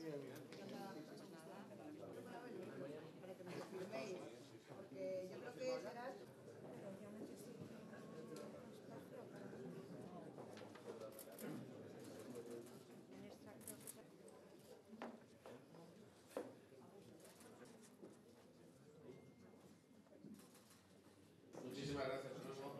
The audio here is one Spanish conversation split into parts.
Para que me lo firméis, porque yo creo que será... Muchísimas gracias, Alonso.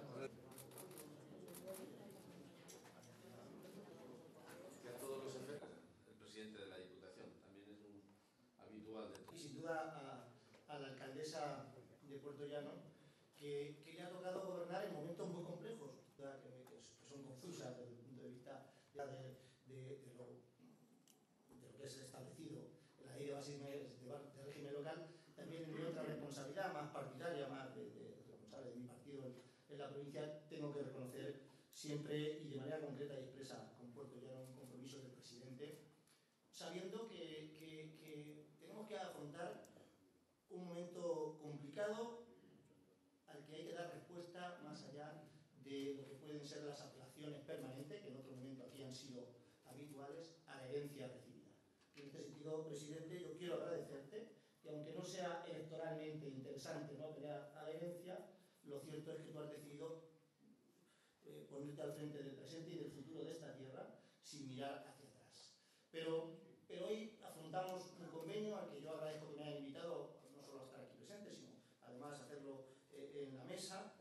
Que a todos los efectos, el presidente de la Diputación también es un habitual de... Y sin duda a la alcaldesa de Puerto Llano, que le ha tocado gobernar en momentos muy complejos, que son confusas desde el punto de vista de lo que es establecido en la ley de bases de régimen local, también en mi otra responsabilidad más partidaria, más de responsable de mi partido en la provincia, tengo que reconocer siempre y de manera concreta y expresa con Puerto Llano un compromiso del presidente, sabiendo que tenemos que afrontar un momento complicado al que hay que dar respuesta más allá de lo que pueden ser las apelaciones permanentes, que en otro momento aquí han sido habituales, a la herencia recibida. En este sentido, presidente, yo quiero agradecerte que, aunque no sea electoralmente interesante, ¿no?, pelear a la herencia, lo cierto es que tú has decidido ponerte al frente del presente y del futuro de esta tierra sin mirar hacia atrás. Pero hoy afrontamos un convenio al que yo agradezco que me hayan invitado, no solo a estar aquí presente, sino además a hacerlo en la mesa.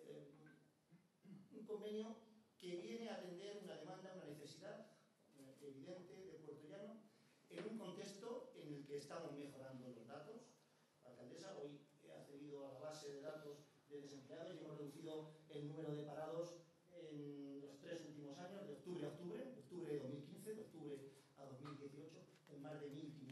Un convenio que viene a atender una demanda, una necesidad evidente de Puerto Llano, en un contexto en el que estamos mejorando los datos. La alcaldesa hoy ha accedido a la base de datos de desempleados y hemos reducido el número de parados en los 3 últimos años, de octubre a octubre, de octubre de 2015, de octubre a 2018, en más de 1.500